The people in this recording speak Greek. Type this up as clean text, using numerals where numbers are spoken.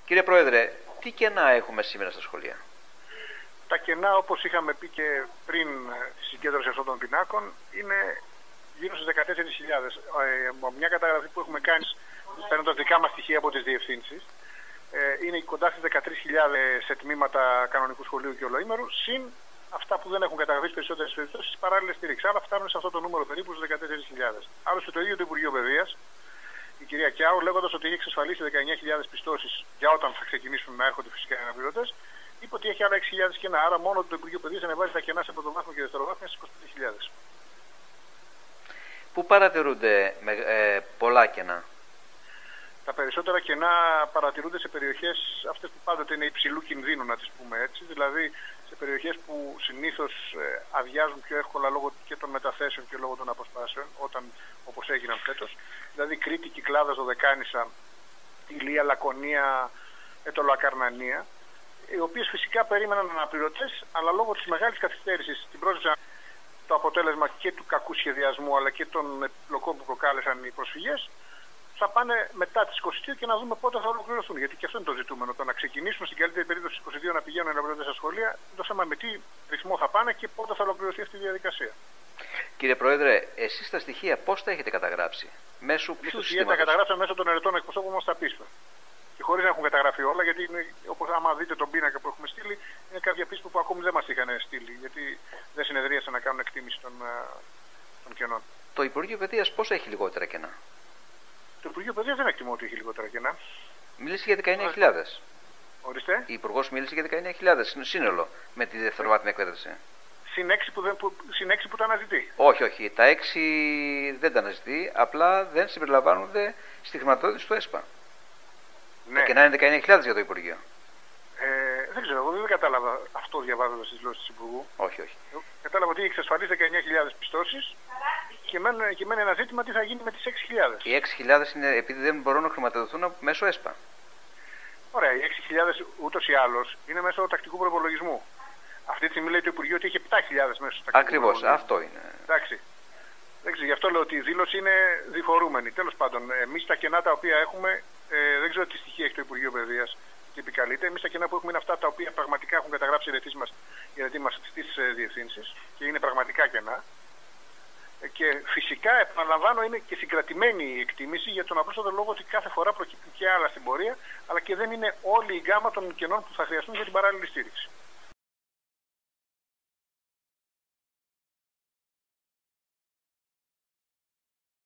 Κύριε Πρόεδρε, τι κενά έχουμε σήμερα στα σχολεία? Τα κενά, όπως είχαμε πει και πριν τη συγκέντρωση αυτών των πινάκων, είναι γύρω στις 14.000. Μια καταγραφή που έχουμε κάνει, παίρνοντας δικά μας στοιχεία από τις διευθύνσεις, είναι κοντά στις 13.000 σε τμήματα κανονικού σχολείου και ολοήμερου, συν αυτά που δεν έχουν καταγραφεί στις περισσότερες περιπτώσεις παράλληλες στήριξη. Άρα φτάνουν σε αυτό το νούμερο περίπου στις 14.000. Άλλωστε το ίδιο το Υπουργείο Παιδείας, η κυρία Κιάου, λέγοντας ότι έχει εξασφαλίσει 19.000 πιστώσεις για όταν θα ξεκινήσουν να έρχονται φυσικά οι αναπληρωτές, είπε ότι έχει άλλα 6.000 κενά. Άρα μόνο το Υπουργείο Παιδείας ανεβάζει τα κενά σε πρωτοβάθμιο και δευτεροβάθμια στις 25.000. Πού παρατηρούνται πολλά κενά? Τα περισσότερα κενά παρατηρούνται σε περιοχές αυτές που πάντοτε είναι υψηλού κινδύνου, να τις πούμε έτσι, δηλαδή σε περιοχές που συνήθως αδειάζουν πιο εύκολα λόγω και των μεταθέσεων και λόγω των αποσπάσεων, όπως έγιναν φέτος, δηλαδή Κρήτη, Κυκλάδας, Δωδεκάνησα, Ηλία, Λακωνία, Ετωλοακαρνανία, οι οποίες φυσικά περίμεναν αναπληρωτές, αλλά λόγω της μεγάλης καθυστέρησης στην πρόσβαση, το αποτέλεσμα και του κακού σχεδιασμού αλλά και των επιπλοκών που προκάλεσαν οι προσφυγές, θα πάνε μετά τις 22 και να δούμε πότε θα ολοκληρωθούν. Γιατί και αυτό είναι το ζητούμενο. Το να ξεκινήσουν στην καλύτερη περίπτωση στις 22 να πηγαίνουν οι αναπληρωτές στα σχολεία, το θέμα με τι ρυθμό θα πάνε και πότε θα ολοκληρωθεί αυτή η διαδικασία. Κύριε Πρόεδρε, εσείς τα στοιχεία πώς τα έχετε καταγράψει? Μέσω ποιου συστήματος? Τα καταγράψαμε μέσω των ερετών εκπροσώπων μας στα πίστα. Και χωρίς να έχουν καταγραφεί όλα, γιατί όπως άμα δείτε τον πίνακα που έχουμε στείλει, είναι κάποια πίστα που ακόμη δεν μας είχαν στείλει, γιατί δεν συνεδρίασαν να κάνουν εκτίμηση των κενών. Το Υπουργείο Παιδείας πώς έχει λιγότερα κενά? Το Υπουργείο Παιδείας δεν εκτιμώ ότι έχει λιγότερα κενά. Μίλησε για 19.000. Ορίστε. Η Υπουργός μίλησε για 19.000 σύνολο με τη δευτεροβάθμια εκπαίδευση. Συν 6 που τα αναζητεί. Όχι. Τα 6 δεν τα αναζητεί, απλά δεν συμπεριλαμβάνονται στη χρηματοδότηση του ΕΣΠΑ. Ναι. Τα κενά είναι 19.000 για το Υπουργείο. Δεν ξέρω, εγώ δεν κατάλαβα αυτό διαβάζοντας τις δηλώσεις του Υπουργού. Όχι. Κατάλαβα ότι έχει εξασφαλίσει 19.000 πιστώσεις και μένει ένα ζήτημα τι θα γίνει με τις 6.000. Οι 6.000 είναι επειδή δεν μπορούν να χρηματοδοτηθούν μέσω ΕΣΠΑ. Ωραία, οι 6.000 ούτως ή άλλως είναι μέσω τακτικού προπολογισμού. Αυτή τη στιγμή λέει το Υπουργείο ότι έχει 7.000 μέσω τακτικού. Ακριβώς, αυτό είναι. Εντάξει. Δεν ξέρω, γι' αυτό λέω ότι η δήλωση είναι διφορούμενη. Τέλος πάντων, εμείς τα κενά τα οποία έχουμε, δεν ξέρω τι στοιχεία έχει το Υπουργείο Παιδείας και επικαλείται. Εμείς τα κενά που έχουμε είναι αυτά τα οποία πραγματικά έχουν καταγράψει οι ερετοί μας στις διευθύνσεις και είναι πραγματικά κενά. Και φυσικά, επαναλαμβάνω, είναι και συγκρατημένη η εκτίμηση για τον απλούστατο λόγο ότι κάθε φορά προκύπτουν και άλλα στην πορεία, αλλά και δεν είναι όλη η γκάμα των κενών που θα χρειαστούν για την παράλληλη στήριξη.